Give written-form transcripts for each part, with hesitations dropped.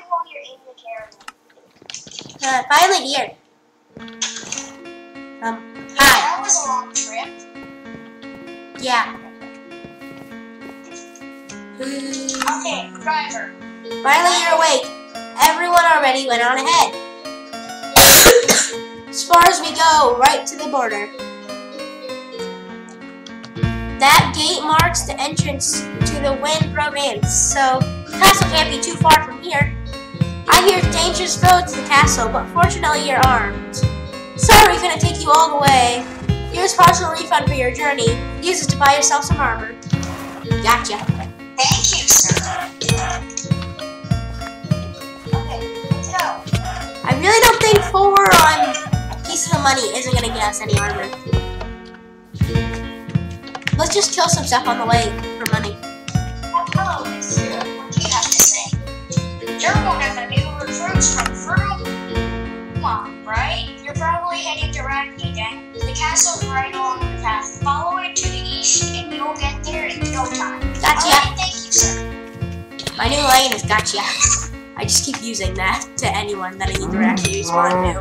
while you're in the caravan. Finally here. Hi. That was a long trip. Yeah. Okay, driver. Finally you're awake. Everyone already went on ahead. As far as we go, right to the border. That gate marks the entrance to the Wynn province, so the castle can't be too far from here. I hear it's a dangerous road to the castle, but fortunately you're armed. Sorry we couldn't take you all the way. Here's partial refund for your journey. Use it to buy yourself some armor. Gotcha. Thank you, sir. Okay, let's go. I really don't think 4 on pieces of money isn't going to get us any armor. Let's just kill some stuff on the way for money. Hello, mister. What do you have to say? You're one of the new recruits from Fruma, right? You're probably heading directly then. The castle's right along the path. Follow it to the east and you'll get there in no time. Gotcha. Alright, thank you, sir. My new lane is gotcha. I just keep using that to anyone that I either actually respond to.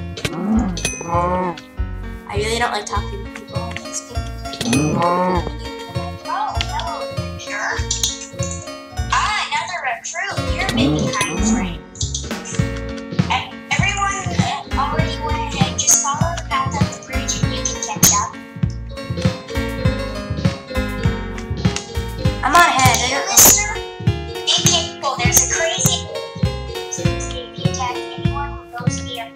I really don't like talking to people on this game. Oh, hello, sure. Another recruit. You're making kind friends. Everyone already went ahead. Just follow the path up the bridge and you can catch up. I'm on ahead. I don't know. Mister, be careful. There's a crazy escape attack anyone who goes near.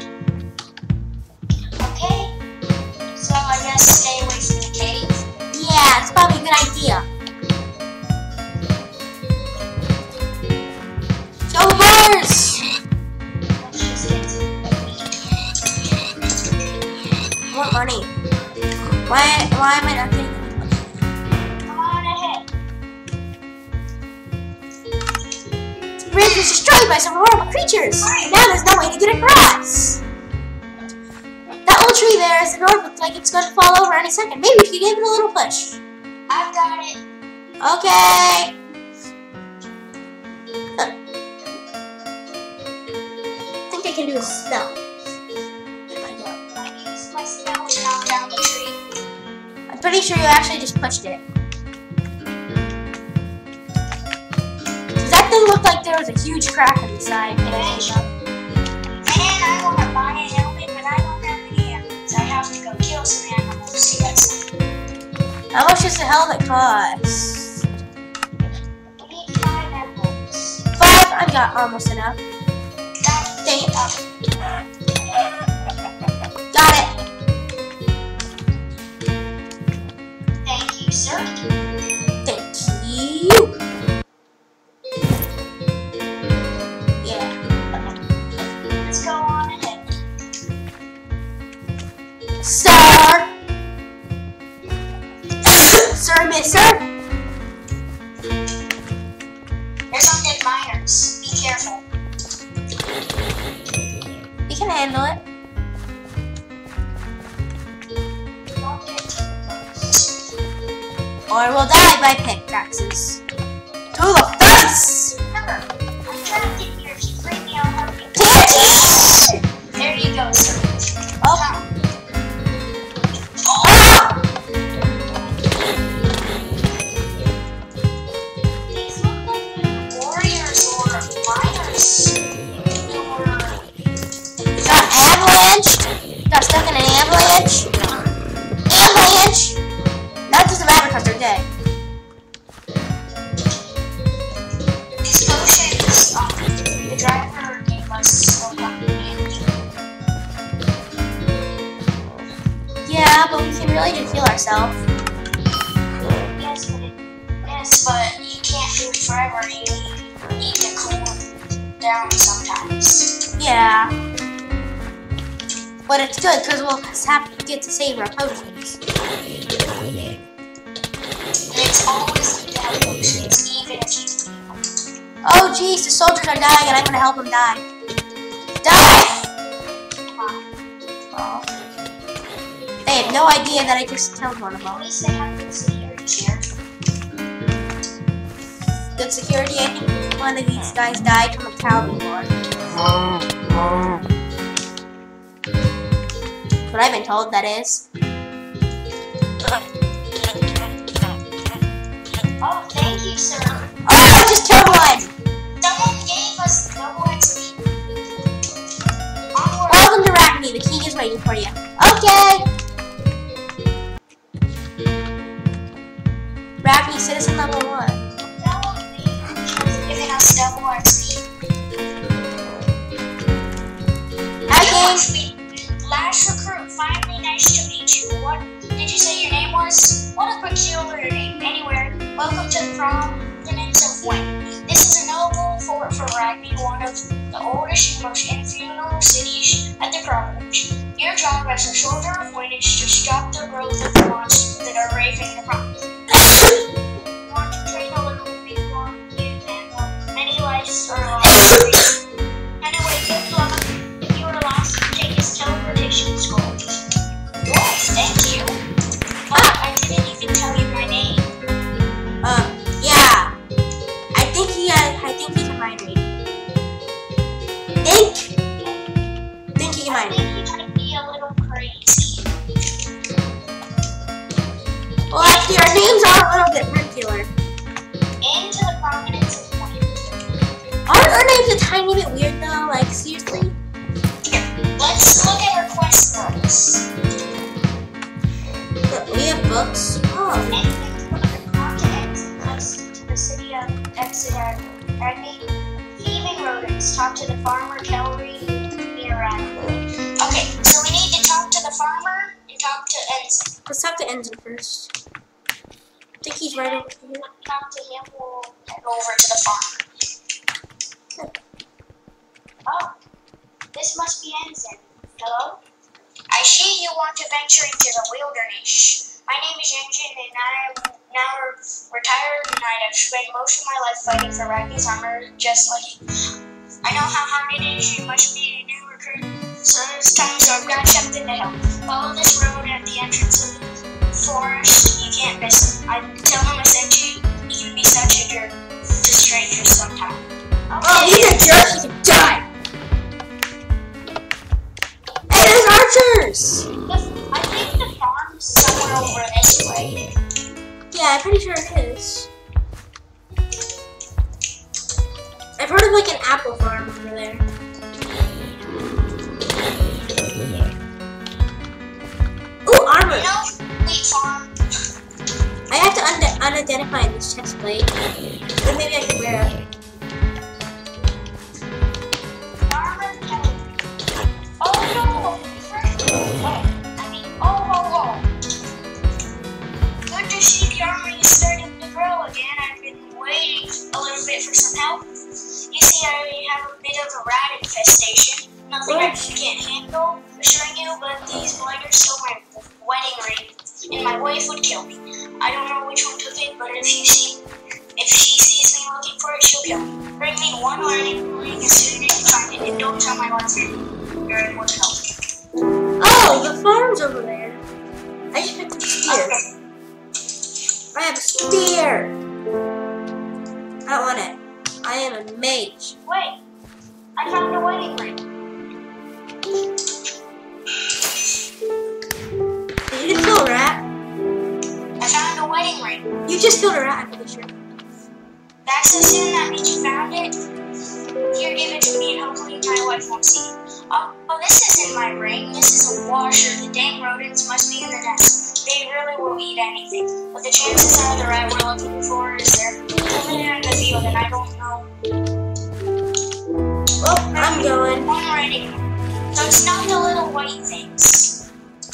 Okay? So I guess stay away from the cave. Yeah, it's probably a good idea. Show the bars! Let's just get to the I want money. Why am I not getting any money? Come on ahead. The bridge was destroyed by some horrible creatures. Now there's no way to get across. That old tree there is the road. Looks like it's going to fall over any second. Maybe we could give it a little push. I've got it. Okay. I think I can do a spell. I used my spell to knock down the tree. I'm pretty sure you actually just pushed it. Does that thing look like there was a huge crack on the side? And I want to buy a helmet, but I don't have any animals. I have to go kill some animals to get some. How much does the helmet cost? We need 5 animals. 5? I've got almost enough. Dang it up. Got it. Thank you, sir. Thank you. Yeah. Let's go on ahead. Sir. Sir, mister. There's some dead miners. Be careful. You can handle it. Don't get too close. Or we'll die by pickaxes. To the face! Remember, I'm trapped in here. If you free me, I'll help you. Yes! There you go, sir. Oh. Oh. These look like warriors or miners. Got ambulanced. Got stuck in an avalanche. Avalanche! That doesn't matter because they're dead. These potions, the driver gave us slow damage. Yeah, but we can really just heal ourselves. Yes, but you can't do it forever. You need to cool down sometimes. Yeah. But it's good because we'll have to get to save our potions. And it's always good to have potions, even if you. Oh jeez, the soldiers are dying and I'm gonna help them die. Die! Come on. Oh. They have no idea that I just killed one of At them. least they have this here. good security. I think one of these guys died from a cow before. What I've been told, that is. Oh, thank you, sir. Oh, I just killed one! Someone gave us double XP. Onward. Welcome to Arachne. The king is waiting for you. Okay! Arachne, citizen level 1. Giving us double XP. Okay. Last recruit, finally nice to meet you. What did you say your name was? What a peculiar name. Anywhere, welcome to the province of Wynn. This is a noble fort for Arachne, one of the oldest and most influential cities at the province. Your job as a soldier of Wynn is to stop the growth of the monsters that are ravaging the province. You want to train a little before you and many lives are lost. Anyway, good luck. You are lost to take his teleportation scroll. Yes, thank you. But I didn't even tell you my name. Yeah. I think he can mind read. Think he can I mind think read. he might be a little crazy. Well, actually, our names are a little bit particular. Into the prominence of Wynn. Aren't our names a tiny bit weird though? Like, seriously? Let's look at our quest books. Look, we have books. Oh. Anything from the continent comes to the city of Exeter. Thieving rodents. Talk to the farmer Kelly near Radley. Okay, so we need to talk to the farmer and talk to Ensign. Let's talk to Ensign first. I think he's right over here. When we talk to him, we'll head over to the farm. Oh, this must be Ensign. Hello? I see you want to venture into the wilderness. My name is Ensign, and I am now retired, and I have spent most of my life fighting for Arachne's armor, just like you. I know how hard it is. You must be a new recruit, so it's time. So I've got something to help. Follow this road at the entrance of the forest. You can't miss it. I tell him I sent you. He can be such a jerk to strangers sometimes. Oh, he's a jerk. He can die. Hey, there's archers. I think the farm's somewhere over this way. Yeah, I'm pretty sure it is. I've heard of like an apple farm over there. Ooh, armor. No, wheat farm. I have to unidentify this chest plate. Or maybe I can wear it. Farmer Kelly. Oh no! Good to see the army is starting to grow again. I've been waiting a little bit for some help. You see, I have a bit of a rat infestation. Nothing I can't handle assuring you, but these blighters stole my wedding ring, and my wife would kill me. I don't know which one took it, but if she sees me looking for it, she'll kill me. Bring me one wedding ring as soon as you find it, and don't tell my wife you're able to help. Oh, the farm's over there. I just picked up a spear. Okay. I have a spear. I don't want it. I am a mage. Wait, I found a wedding ring. Did you just kill a rat? I found a wedding ring. You just killed a rat, I'm pretty sure. That's so soon that means you found it. Here, give it to me and hopefully my wife won't see it. Oh, this isn't my ring. This is a washer. The dang rodents must be in the nest. They really will eat anything. But the chances are the rat we're looking for is there. Over there in the field, and I don't know. Well, I'm going. One ready. So it's not the little white things.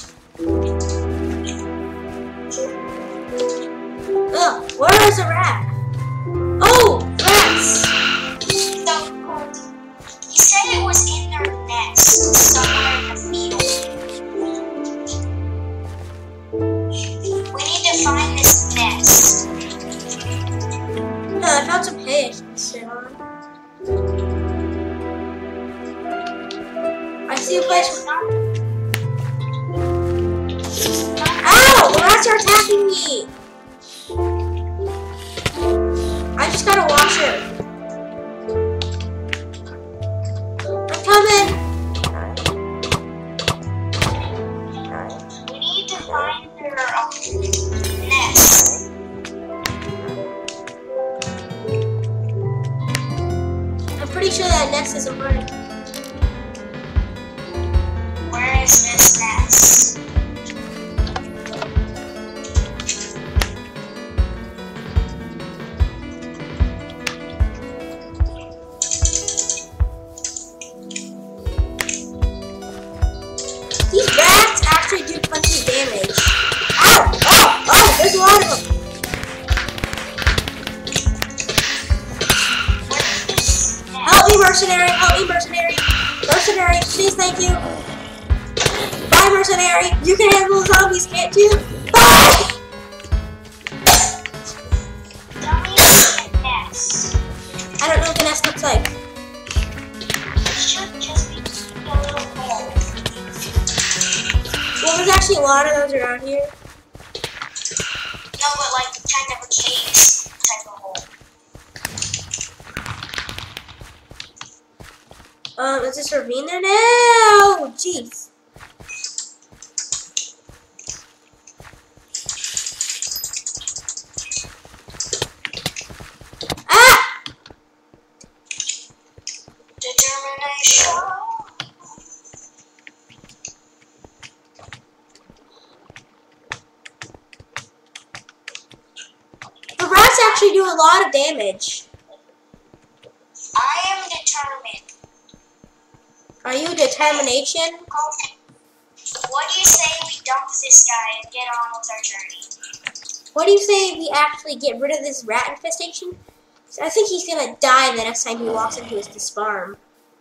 Ugh, where is a rat? Oh, rats! So, he said it was in their nest, somewhere in the field. We need to find this nest. No, I found some hay I can sit on. I see a place. Ow! The rats are attacking me! I just gotta walk sure that nest isn't burning. Where is this nest? These rats actually do plenty of damage. Ow! Oh! Oh! There's a lot of them! Help me, mercenary! Help me, mercenary! Mercenary, please, thank you! Bye, mercenary! You can handle zombies, can't you? Bye! Tell me the nest. I don't know what the nest looks like. It should just be a little hole. Well, there's actually a lot of those around here. No, but like kind of a cave type of hole. Is this ravine there now? Jeez. Ah! Determination. The rats actually do a lot of damage. I am determined. Are you determination? Okay. What do you say we dump this guy and get on with our journey? What do you say we actually get rid of this rat infestation? I think he's gonna die the next time he walks into his farm.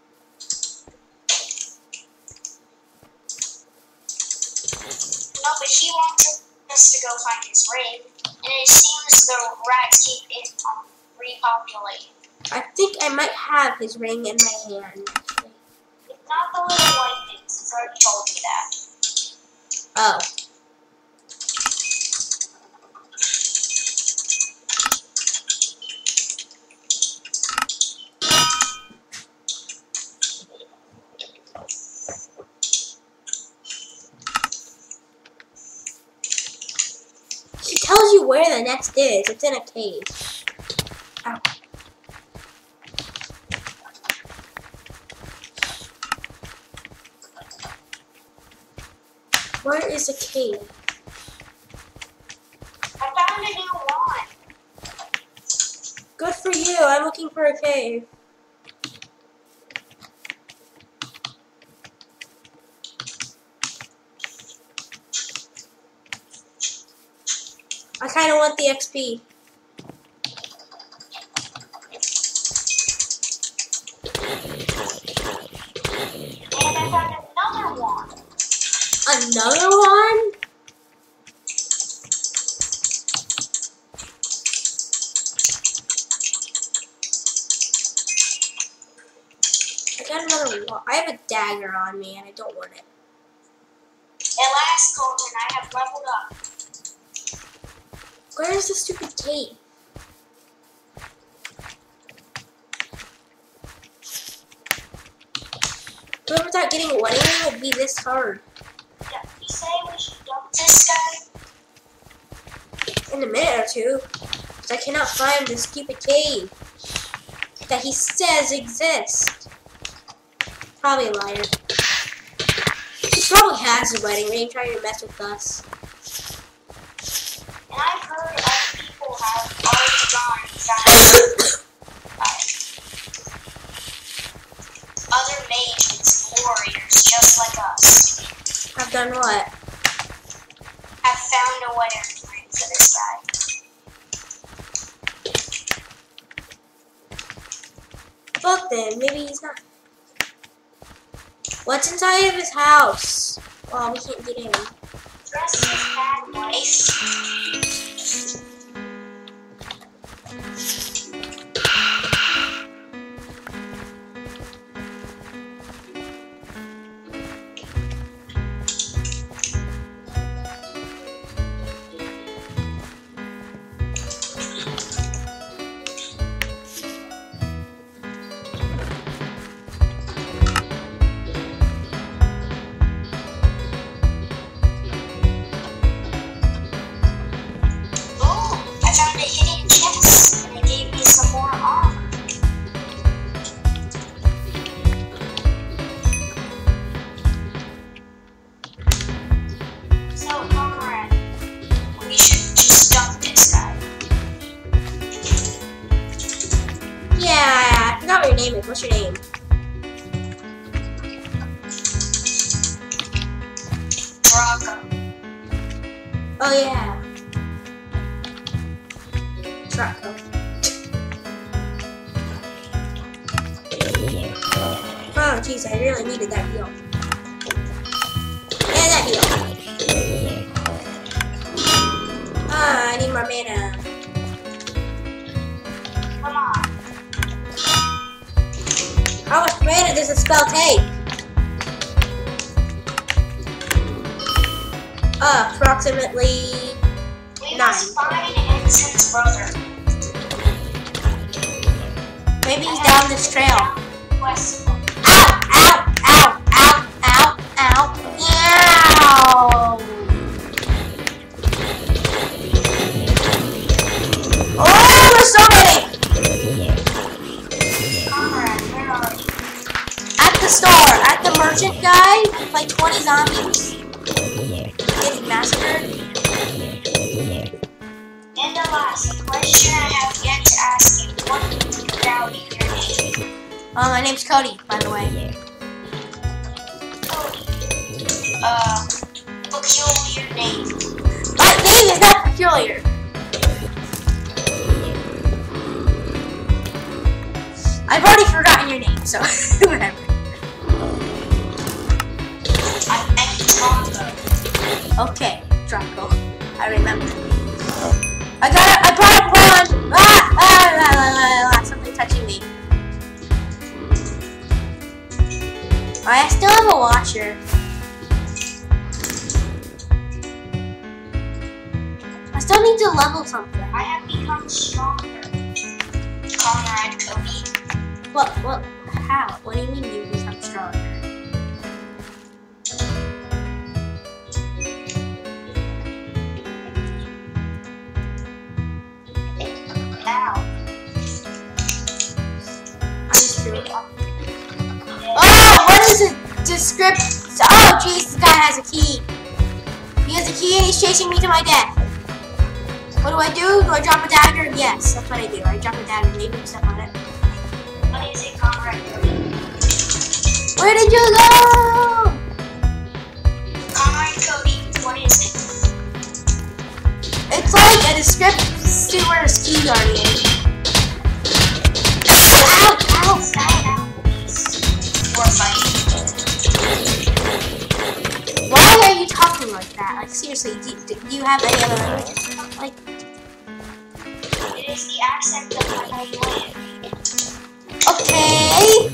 No, but he wants us to go find his ring, and it seems the rats keep it repopulating. I think I might have his ring in my hand. It's not the little white things. He's already told me that. Oh. It tells you where the nest is. It's in a cave. Ow. Where is the cave? I found a new one. Good for you. I'm looking for a cave. I kind of want the XP. And I found another one. Another one? I got another one. I have a dagger on me and I don't want it. At last, Colton, I have leveled up. Where is the stupid cave? Whoever thought getting a wedding ring would be this hard. Yeah, you say we should dump this guy? In a minute or two. Because I cannot find the stupid cave that he says exists. Probably a liar. He probably has a wedding ring trying to mess with us. And I've heard other people have already gone other mages, warriors, just like us. I've done what? Have found a wedding ring for this guy. Fuck then, maybe he's not. What's inside of his house? Oh, we can't get in. Dress his bad wife. your name is. What's your name? Rocco. Oh yeah. Rocco. Oh jeez, I really needed that heal. Yeah, that heal. Ah, I need more mana. Come on. How much mana does the spell take? Approximately We 9. must find Ensign's brother. Maybe he's down this trail. West. Ow! Ow! Ow! Ow! Ow! Ow! Ow! Oh, there's so many! Conrad, where are you? At the store, at the merchant guy, like 20 zombies. Getting massacred. And the last question I have yet to ask you. What about your name? My name's Cody, by the way. Cody. Peculiar name. My name is not peculiar. I've already forgotten your name, so whatever. I'm Tonga. Okay, Draco. I remember. I brought a wand! Something touching me. I still have a watcher. I still need to level something. I have become stronger. Conrad, Cody. What, how? What do you mean you become stronger? Now. I just threw it up. Oh, what is it? Description. Oh, jeez, this guy has a key. He has a key and he's chasing me to my death. What do I do? Do I drop a dagger? Yes, that's what I do. I drop a dagger, maybe step on it. What is it, Conrad, Cody? Where did you go? Conrad, Cody, what is it? It's like a description stewards key guardian. Ow! Ow! Ow, please. We're fighting. Why are you talking like that? Like seriously, do you have any other like? It is the accent of my land. Okay.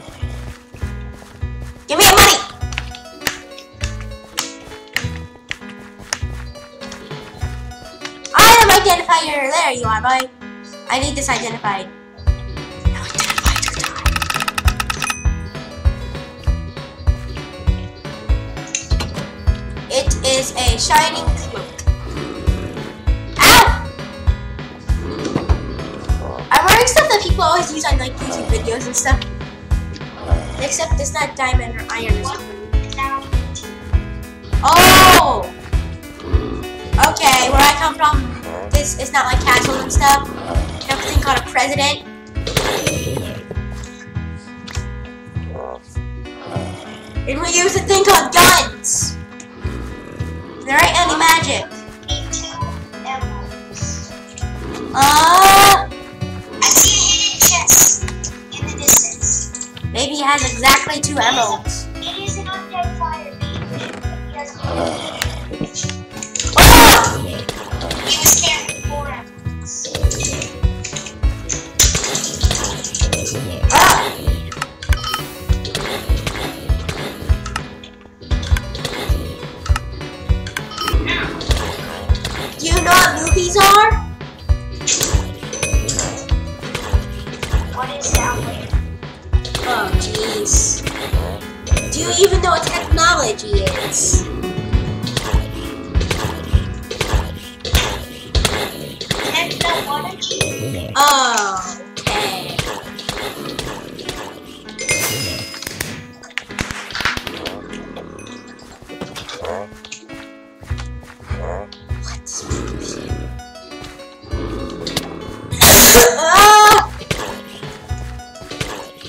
Give me your money. Item identifier. There you are, boy. I need this identified. No identified to die. It is a shining cloak. Ow! I'm wearing stuff that people always use on like YouTube videos and stuff. Except it's not diamond or iron or something. Oh! Okay, where I come from, it's not like castles and stuff. You have a thing called a president. And we use a thing called guns. There ain't any magic. Need 2 emeralds. Uh, I see a hidden chest in the distance. maybe he has exactly 2 emeralds. It is an undead fire being lit, but he has Oh! He was carrying 4 emeralds. Ah! Do you know what movies are? What is that? Oh, jeez. Do you even know what technology is? Technology? Oh, okay. What's ah!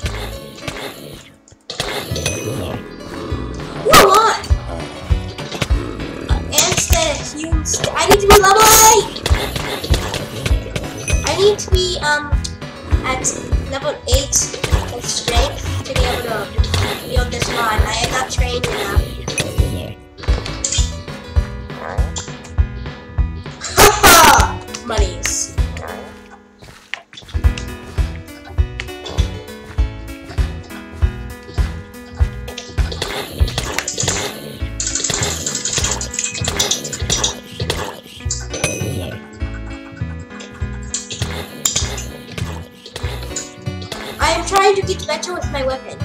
about 8 in strength to be able to build this mod. I am not trained enough. Haha! Monies. I am trying to get better with my weapon.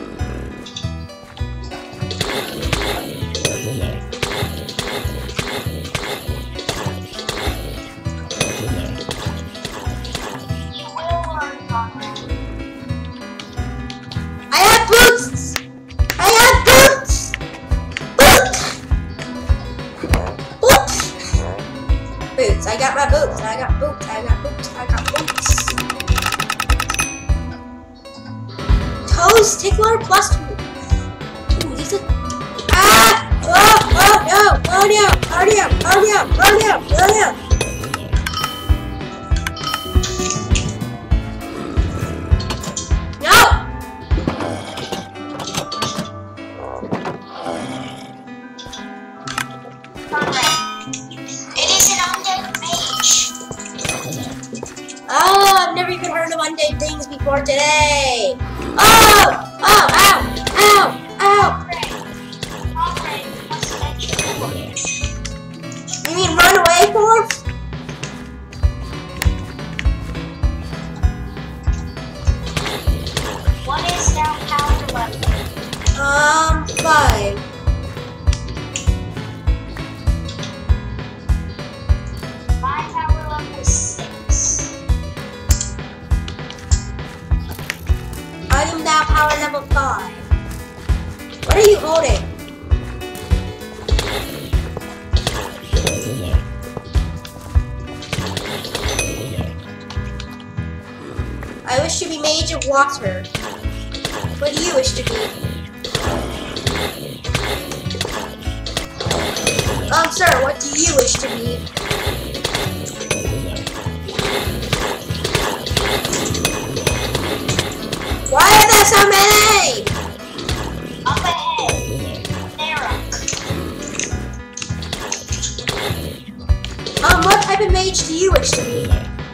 You will learn, Conrad. I have boots! I have boots! Boots! Boots! Boots. I got my boots. I got boots. I got boots. I got boots. Toes tickler plus 2. Ooh, these are. Ah! Oh no! Oh no! Oh no! Oh no! Oh no! Oh no! No! Conrad, it is an undead mage. Oh, I've never even heard of undead things before today. Oh! Oh! Ow! Ow! Ow! Conrad, you must enter the forge. You mean run away, Forbes? What is now power level? 5. My power level is 6. I am now power level 5. What are you holding? I wish to be mage of water. What do you wish to be? Sir, what do you wish to be? Why are there so many? Up ahead. Narrow. What type of mage do you wish to be?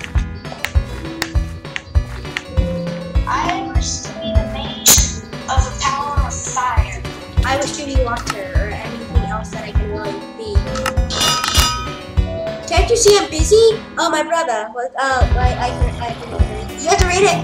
I wish to be the mage of the power of fire. I wish to be water or anything else that I can really be. Can't you see I'm busy? Oh, my brother. What? I can. You have to read it.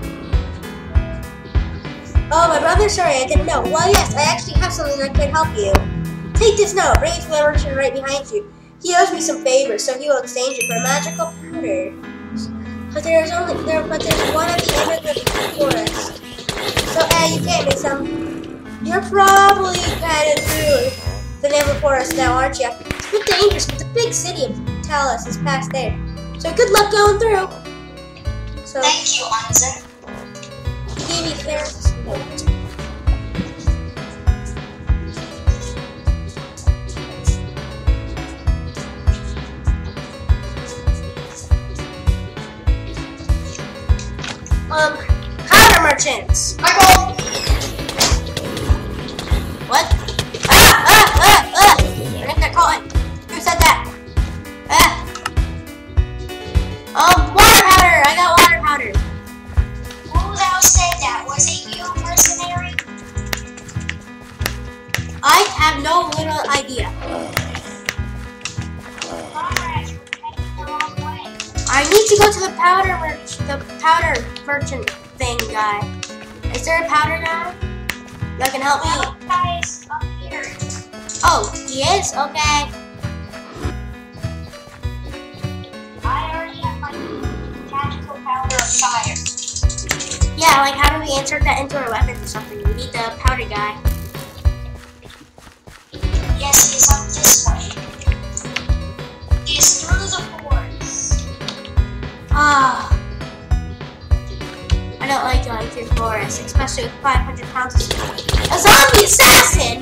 Oh, my brother. Sorry, I didn't know. Well, yes, I actually have something that could help you. Take this note. Bring it to the merchant right behind you. He owes me some favors, so he will exchange it for a magical powder. But there's one at the end of the forest. So, you can't miss them. You're probably kind of through the Never Forest now, aren't you? It's a bit dangerous, but the big city of Talos is past there. So good luck going through. So Thank you, Anzen. he gave me Claire's note. Powder merchants. Michael! What? I think I caught it. Who said that? Water powder. I got water powder. Who thou said that? Was it you, mercenary? I have no little idea. Conrad, you're heading the wrong way. I need to go to the powder merchant thing guy. Is there a powder guy that can help me? That guy is up here. Oh, he is? Okay. I already have my magical powder of fire. Yeah, like how do we insert that into our weapons or something? We need the powder guy. Yes, he is up this way. He is through the forest. Ah. I don't like going through forests, especially with 500 pounds of steel. A zombie assassin!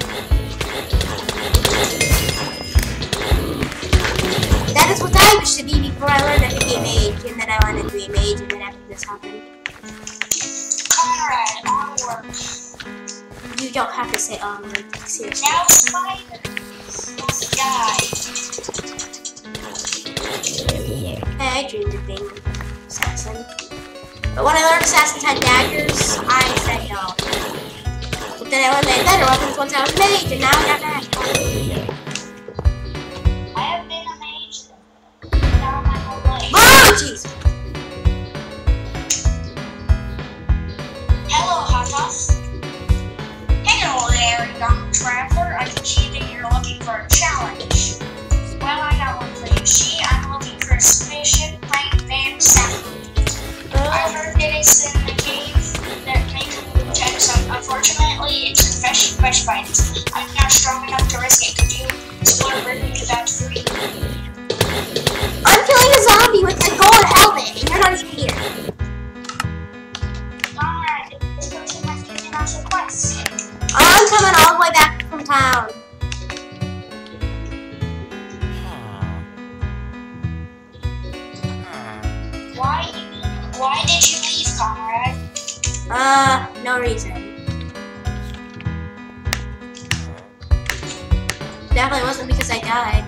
That is what I wish to be before I learned I could be a mage, and then I wanted to be a mage, and then after this happened. Conrad, onward. You don't have to say onward, seriously. Now spiders. Die. Hey, I dreamed of being an assassin. But when I learned assassins had daggers, I said no. But then I learned they had better weapons once I was a mage, and now I got that. I have been a mage now my whole life. Oh, jeez! Hello, Hotos. Hello there, young traveler. I can see that you're looking for a challenge. Well, I got one for you. See, I'm looking for a spaceship named Van Saffron. I heard that it's in the cave that makes protects. Unfortunately, it's infested by spiders. I'm not strong enough to risk it. Could you explore Britain about 3? I'm killing a zombie with a gold helmet, and you're not even here. Conrad, this person has given us a quest. I'm coming all the way back from town. Why did you leave, Conrad? No reason. Definitely wasn't because I died.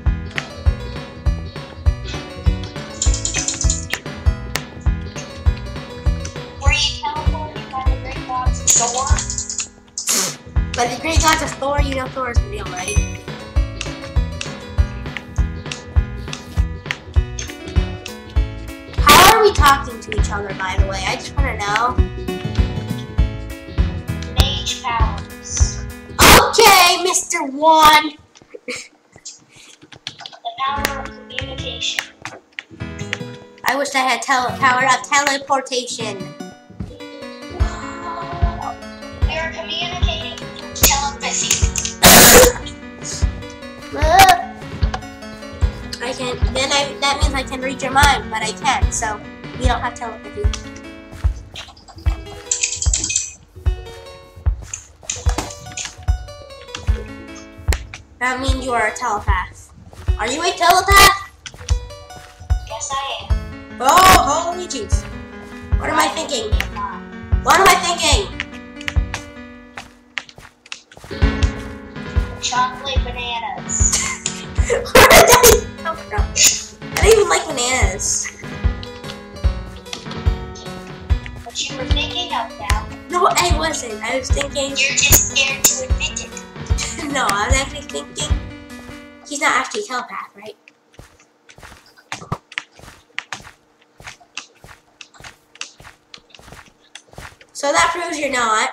Were you teleported by the great gods of Thor? But the great gods of Thor, you know Thor is real, right? How are we talking to each other, by the way? I just want to know. Mage powers. Okay, Mr. One. The power of communication. I wish I had power of teleportation. You're communicating through telepathy. I can. Then that means I can read your mind, but I can't. So we don't have telepathy. That means you are a telepath. Are you a telepath? Yes, I am. Oh, holy jeez. What am I thinking? What am I thinking? Chocolate bananas. Where did that come from? I don't even like bananas. What you were thinking of now. No, I wasn't. I was thinking. You're just scared to admit it. No, I was actually thinking. He's not actually a telepath, right? So that proves you're not.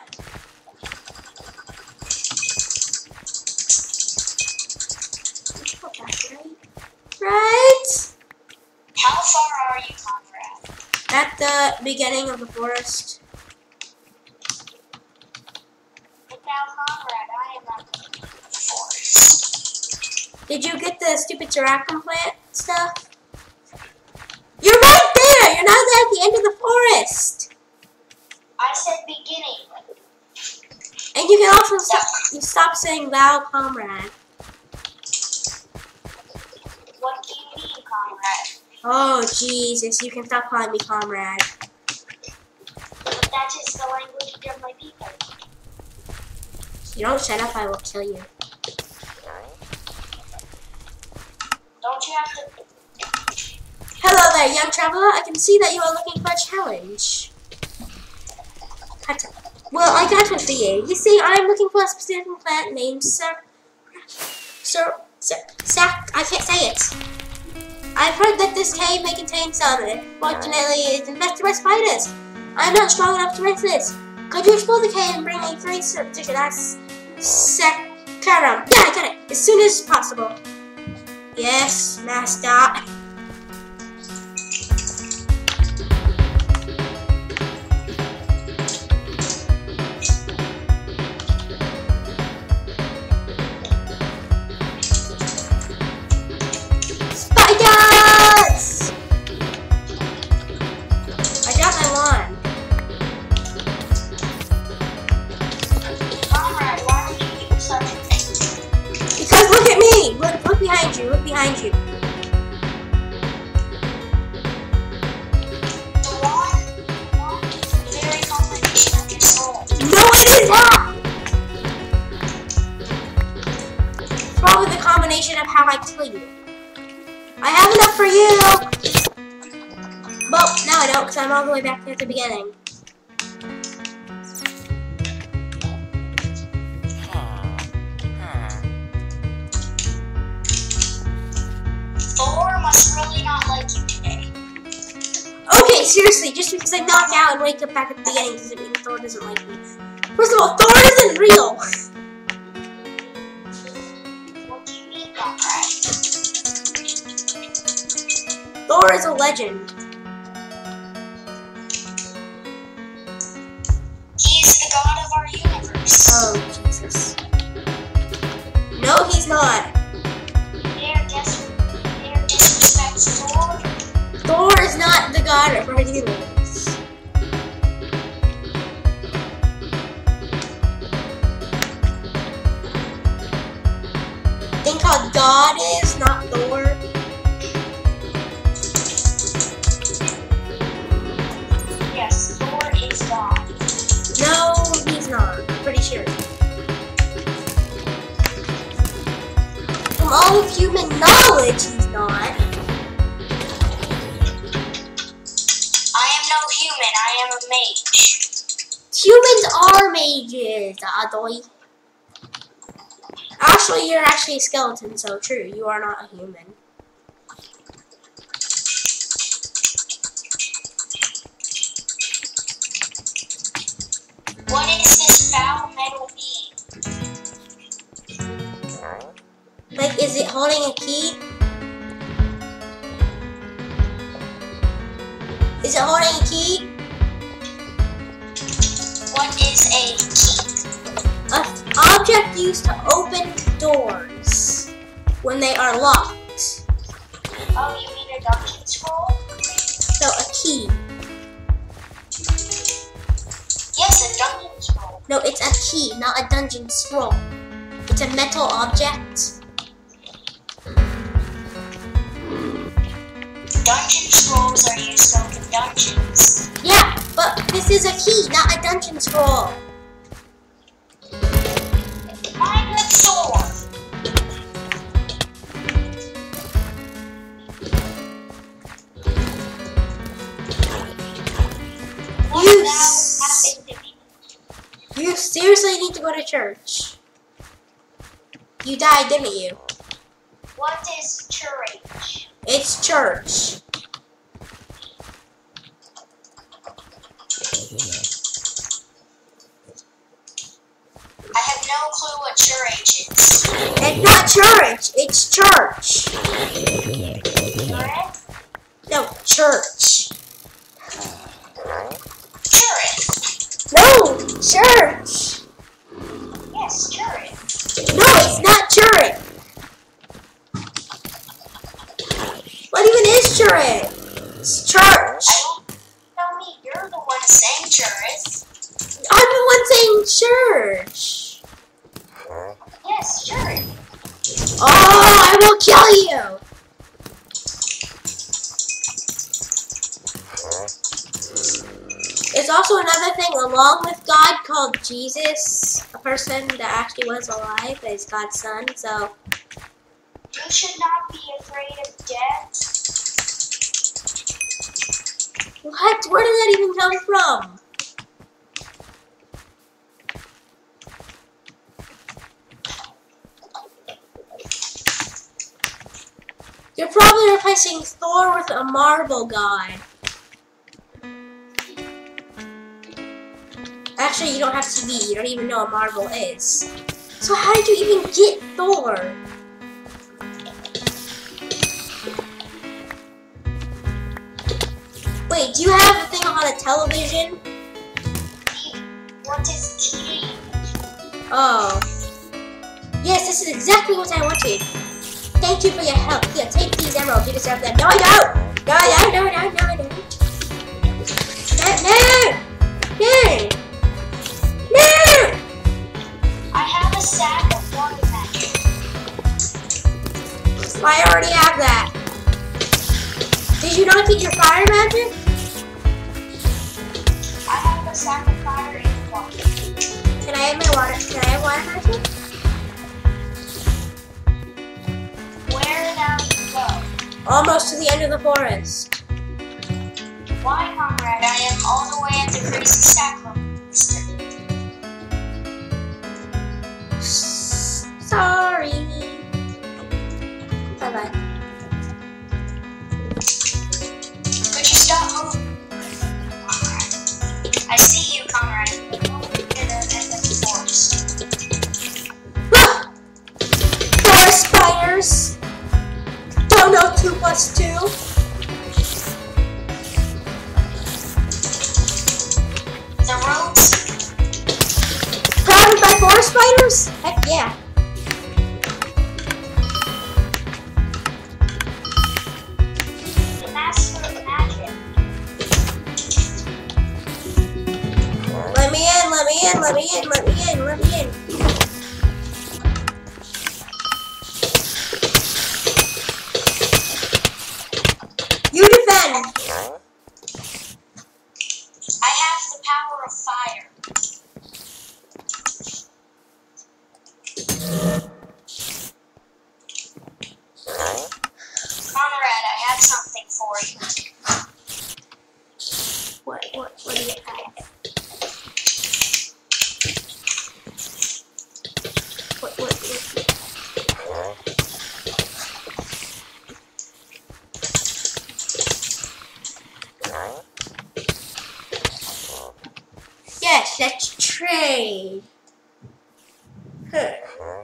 Right? How far are you, Conrad? At the beginning of the forest. But now, Conrad, I am at the forest. Did you get the stupid Terracum plant stuff? You're right there! You're not at the end of the forest! I said beginning. And you can also stop saying thou, comrade. What do you mean, Conrad? Oh, Jesus, you can stop calling me comrade. But that is the language of my people. If you don't shut up, I will kill you. Don't you have to... Hello there, young traveler. I can see that you are looking for a challenge. Well, I got one for you. You see, I'm looking for a specific plant named I can't say it. I've heard that this cave may contain some. Fortunately, it's infested by spiders. I'm not strong enough to risk this. Could you explore the cave and bring me 3 certificates? Saccharum. Yeah, I got it. As soon as possible. Yes, master. Look behind you. The wand very complicated. animation of how I kill you. I have enough for you! Well, no I don't, because I'm all the way back at the beginning. Thor must really not like you today. Okay, seriously, just because I knock out and wake up back at the beginning doesn't mean Thor doesn't like me. First of all, Thor isn't real! What do you mean, WynnCraft? Thor is a legend. He's the god of our universe. Oh, Jesus. No, he's not. Dare disrespect Thor? Thor is not the god of our universe. Think how God is, not Thor. Yes, Thor is God. No, he's not. I'm pretty sure. From all of human knowledge, he's not. I am no human, I am a mage. Humans are mages, Adoy. Actually, you're actually a skeleton, so true. You are not a human. What is this foul metal being? Like, is it holding a key? Is it holding a key? What is a key? An object used to open doors when they are locked. Oh, you mean a dungeon scroll? So, a key. Yes, a dungeon scroll. No, it's a key, not a dungeon scroll. It's a metal object. Dungeon scrolls are used to open dungeons. Yeah, but this is a key, not a dungeon scroll. Mine with sword. What You now happened to me? You seriously need to go to church. You died, didn't you? What is church? It's church. I have no clue what church is. It's not church, it's church. Correct? No, church. Church. No, church. Yes, church. No, it's not church. What even is church? It's church. Tell me, you're the one saying church. I'm the one saying church. Yes, church. Oh, I will kill you. There's also another thing along with God called Jesus, a person that actually was alive, that is God's son, so. You should not be afraid of death. What? Where did that even come from? You're probably replacing Thor with a marble god. Actually, you don't have to be. You don't even know what marble is. So how did you even get Thor? Wait, do you have a thing on a television? What is tea? Oh. Yes, this is exactly what I wanted. Thank you for your help. Here, take these emeralds. You deserve them. No, I don't. No, I don't. No, I don't. No. I have a sack of water magic. I already have that. Did you not get your fire magic? I have a sack of fire and water. Can I have my water? Can I have water magic? Almost to the end of the forest. Why, comrade? I am all the way at the crazy stack level. Sorry. Bye-bye. Could you stop moving? Comrade. I see you, comrade. You're the end of the forest. Forest spiders. Don't know 2 plus 2. The roads. Surrounded by forest spiders? Heck yeah. The master of magic. Let me in, let me in, let me in, let me in, let me in. You defend. I have the power of fire. Comrade, I have something for you. What do you have? What? Yes, let's trade. Huh.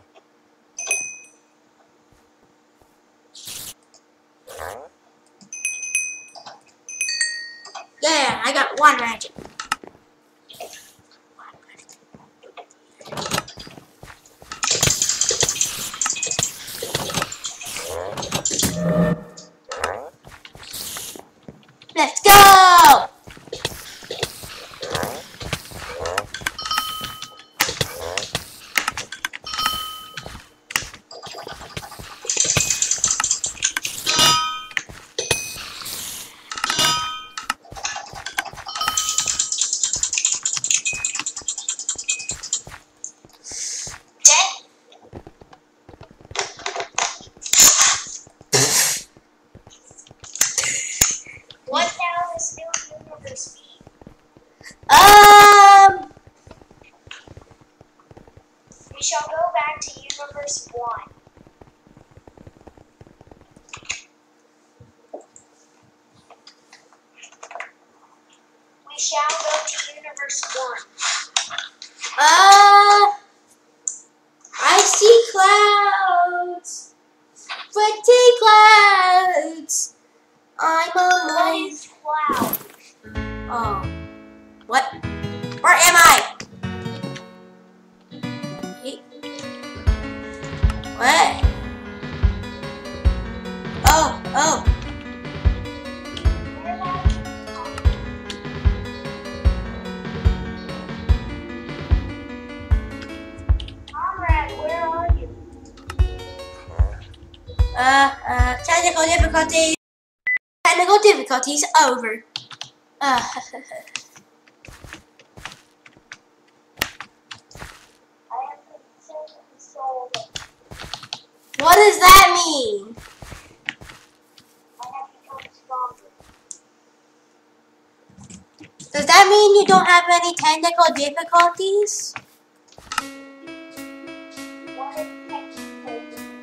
Yeah, I got 1 magic. Let's go! What now is new universe be? We shall go back to universe 1. We shall go to universe 1. I see clouds. Pretty clouds. I'm What alive. is cloud? Oh. What? Where am I? Hey. What? Oh. Where am I? Comrade, where are you? Technical difficulties. Technical difficulties over. I have control. What does that mean? I have become stronger. Does that mean you don't have any technical difficulties? What is technical?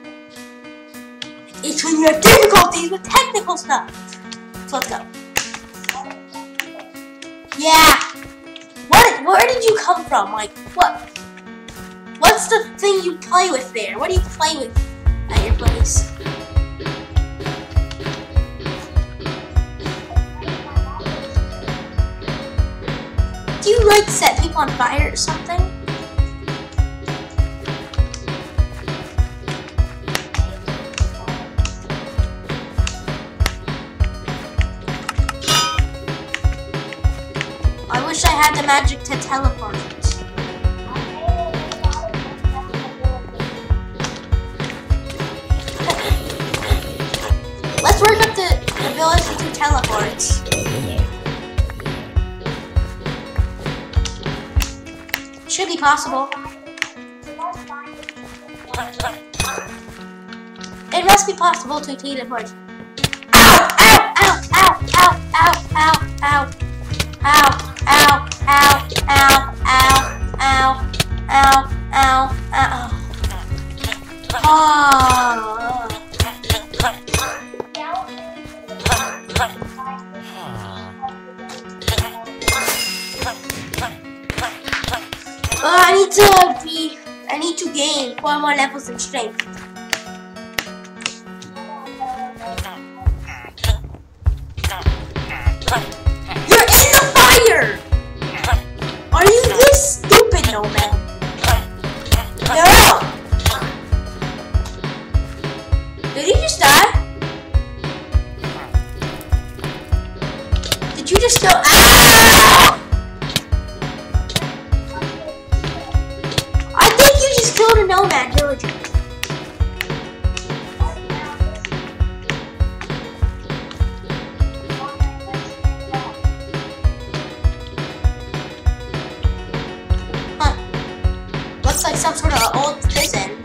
It's when you have difficulties with technical stuff. So let's go. Yeah. Where did you come from? Like, what's the thing you play with there? What do you play with at your place? Do you like set people on fire or something? I wish I had the magic to teleport. Let's work up the ability to teleport. Should be possible. It must be possible to teleport. I need to gain 4 more levels in strength. You're in the fire! Are you this stupid, no man? No! Did he just die? Did you just go? Ah! I think you just killed a nomad villager. Huh. Looks like some sort of old prison.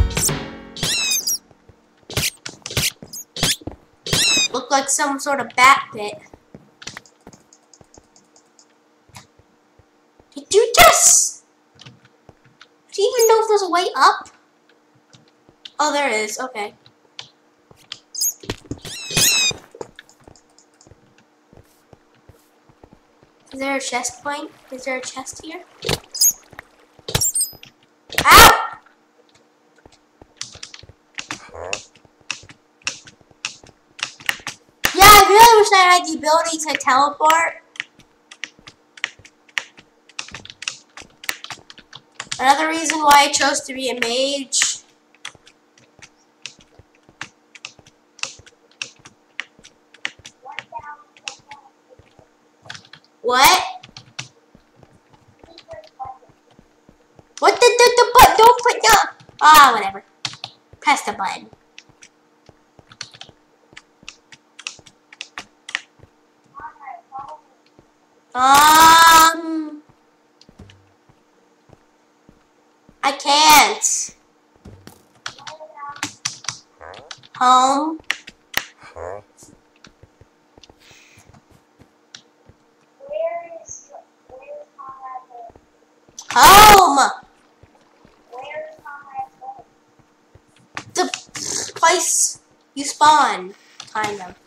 Look like some sort of bat pit. Did you just? Do you even know if there's a way up? Oh, there is. Okay. Is there a chest point? Is there a chest here? Ow! Yeah, I really wish I had the ability to teleport. Another reason why I chose to be a mage. What? What the button? Don't put no. Ah, whatever. Press the button. I can't. Home. Home. The place you spawn, kind of.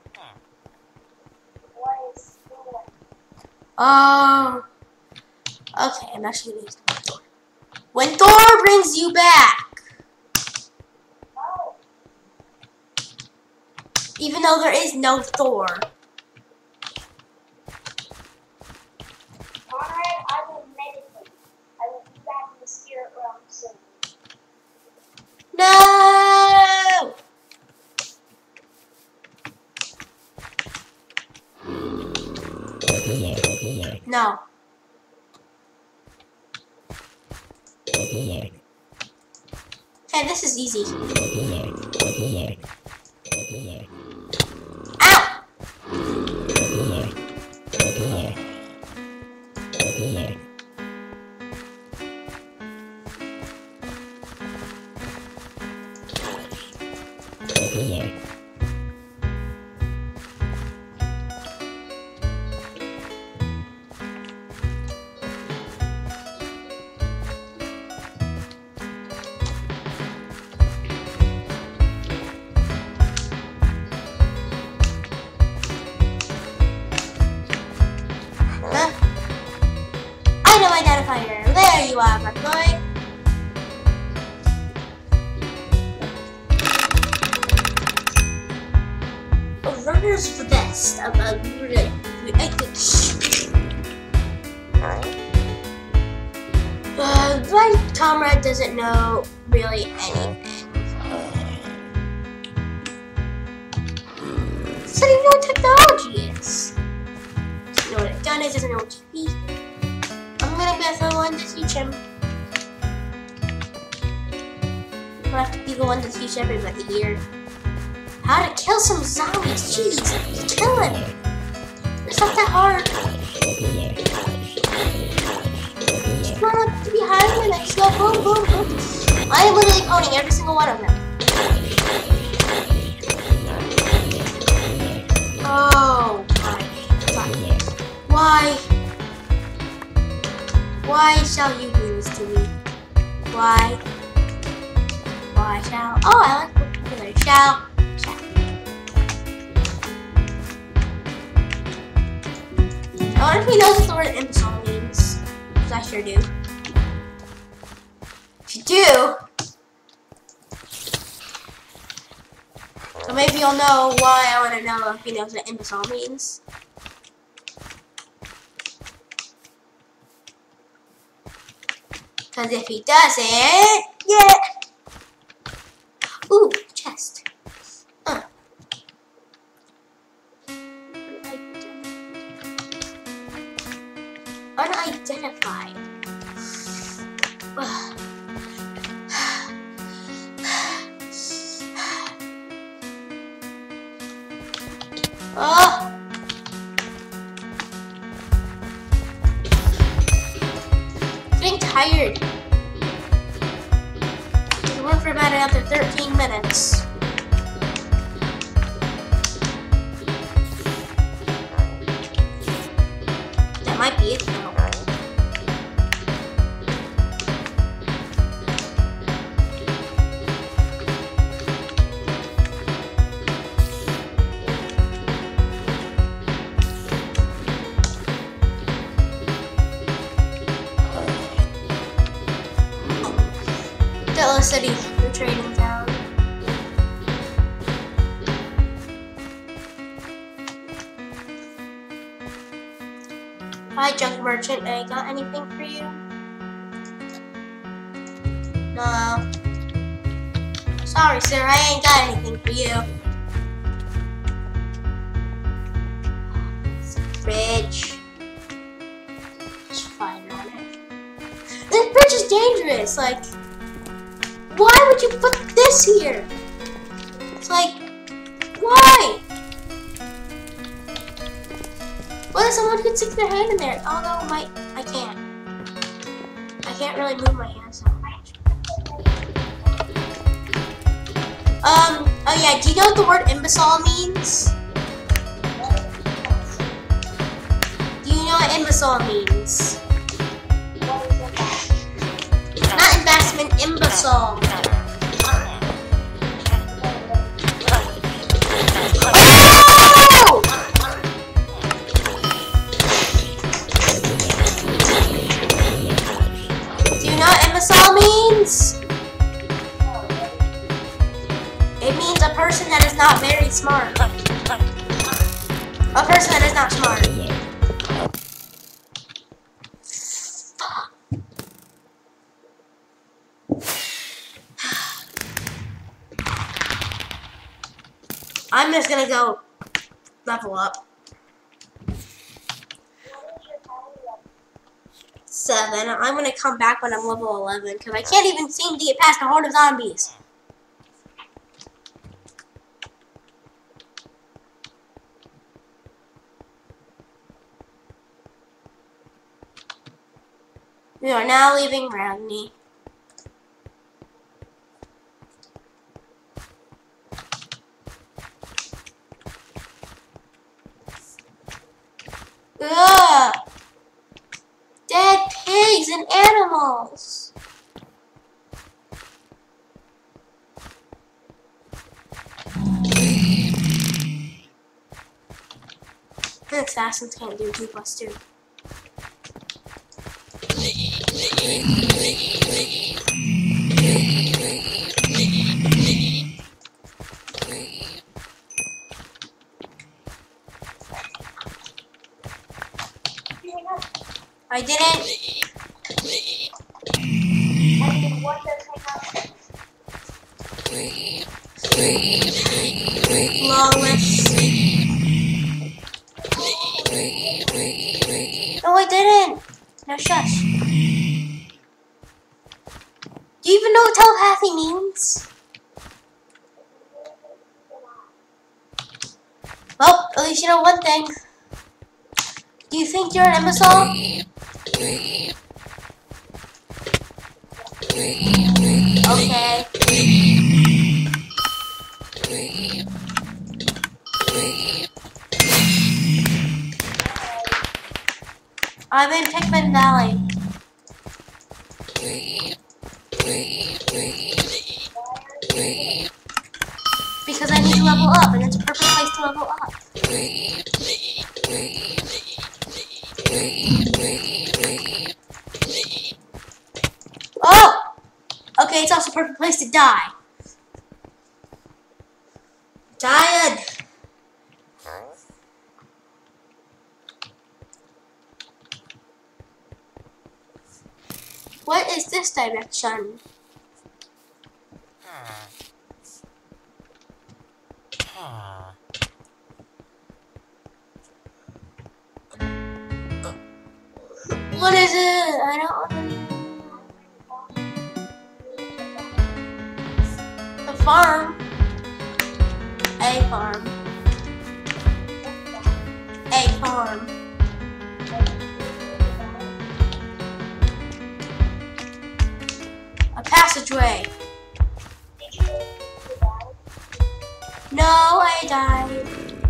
Oh. Okay, I'm actually gonna use Thor. When Thor brings you back. Even though there is no Thor. Alright, I will meditate. I will be back in the spirit realm soon. No! No. Okay, this is easy. Ow! Identifier. There you are, my boy. A runner's vest. My comrade doesn't know really anything. Doesn't even know what technology is. Doesn't know what a gun is. Doesn't know what TP. I'm gonna be the one to teach him. I'll have to be the one to teach everybody here how to kill some zombies. Jeez, just kill him. It's not that hard. Just run up to behind him and then just go boom, boom, boom. I am literally owning every single one of them. Oh. Why? Why shall you do this to me? Why? Why shall? Oh, I like vocabulary. Shall. I wonder if he knows what the word imbecile means. Because I sure do. If you do, so maybe you'll know why I want to know if he knows what imbecile means. Because if he doesn't, yeah. Ooh, chest. Unidentified. Oh. Getting tired. We work for about another 13 minutes. That might be it though. Delta City, the trading town. Hi, junk merchant. I got anything for you? No. Sorry, sir. I ain't got anything for you. Bridge. It's fine on it. This bridge is dangerous. Like, why would you put this here? It's like, why? What if someone could stick their hand in there? Oh no, I can't. I can't really move my hands that much. Oh yeah, do you know what the word imbecile means? Do you know what imbecile means? Not investment, imbecile. Oh! Do you know what imbecile means? It means a person that is not very smart. A person that is not smart. I'm just gonna go level up. 7. I'm gonna come back when I'm level 11 because I can't even seem to get past the horde of zombies. We are now leaving Radney. Ugh! Dead pigs and animals! Assassins can't do 2 plus 2. I didn't. Flawless. No, I didn't. Now shush. Do you even know what telepathy means? Well, at least you know one thing. Do you think you're an imbecile? Okay. I'm in Pikmin Valley. Because I need to level up, and it's a perfect place to level up. Oh! Okay, it's also a perfect place to die. Dying. What is this direction? What is it? I don't know. The farm. A farm. A farm. A passageway. No, I died.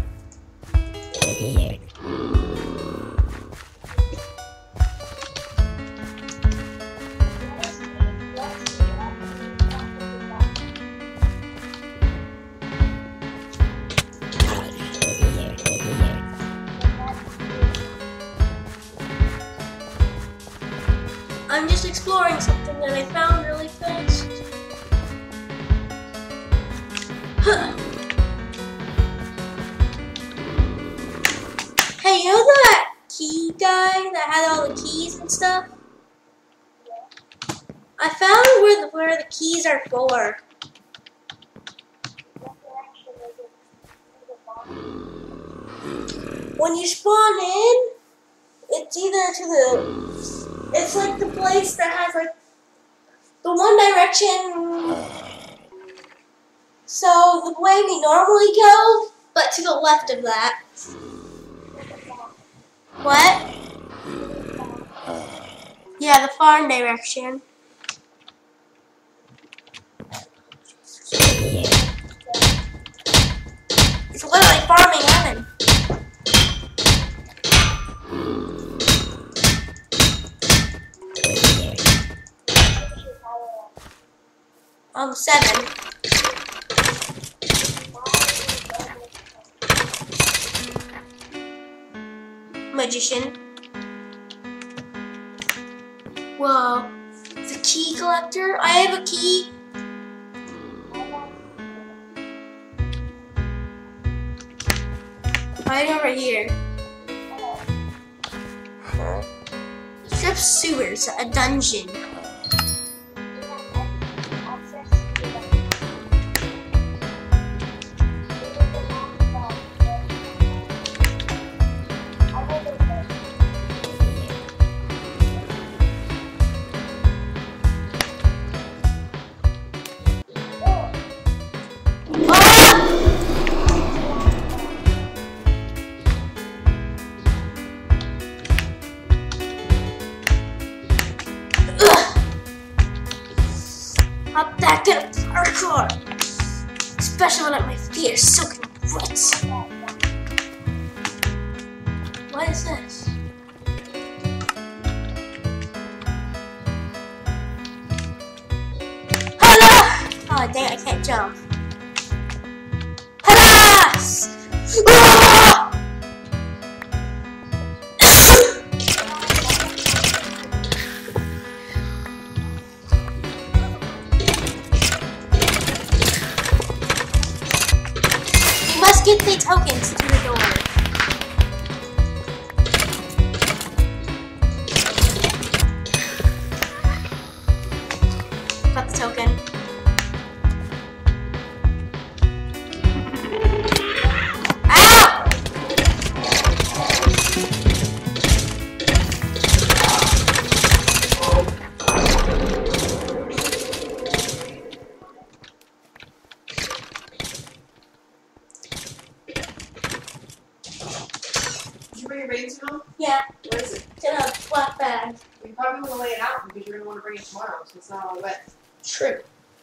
I'm just exploring something that I found really fast. Hey, you know that key guy that had all the keys and stuff? I found where the keys are for. When you spawn in, it's either to the... It's like the place that has like the one direction. So the way we normally go, but to the left of that. What? Yeah, the farm direction. It's literally farming heaven. I'm 7. Magician. Whoa. The key collector? I have a key. Right over here. Strip sewers, a dungeon. I'm back at parkour, especially when my feet are soaking wet. What is this? Hala! Oh dang, I can't jump. Halas! Ah! Get the tokens to the door. Got the token. Ow! Yeah. Where is it? It's in a black bag. You probably want to lay it out because you're going to want to bring it tomorrow, so it's not all wet. True.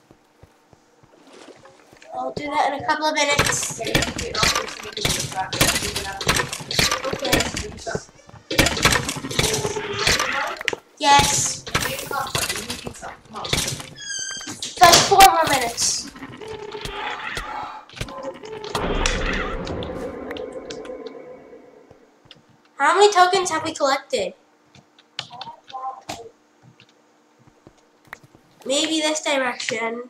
I'll do that in a couple of minutes. Okay. Okay. Yes. Make a cup, but you need some. Come on. Like 4 more minutes. How many tokens have we collected? Maybe this direction.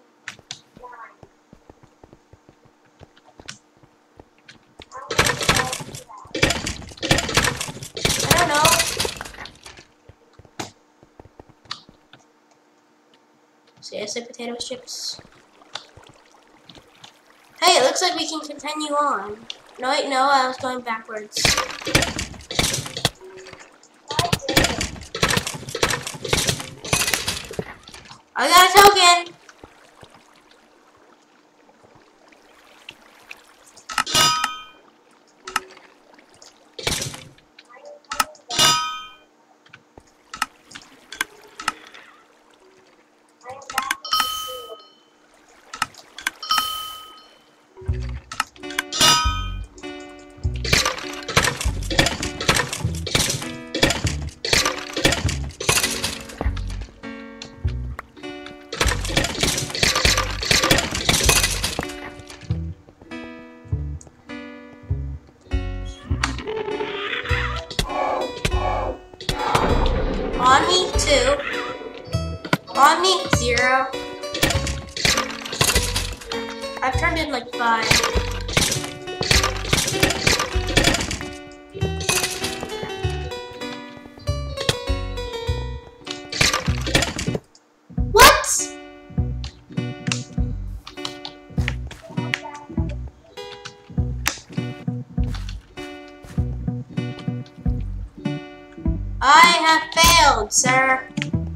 I don't know. So I said potato chips. Hey, it looks like we can continue on. No, wait, no, I was going backwards. I got a token! On me, 2. On me, 0. I've turned in like 5. What? I have failed, sir.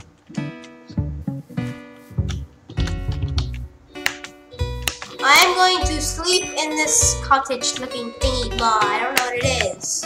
I am going to sleep in this cottage-looking thingy blah. I don't know what it is.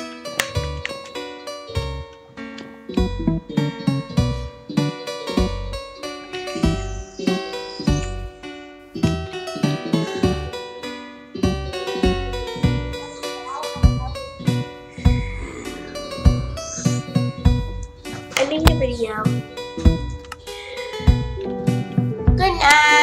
Ending the video. Good night.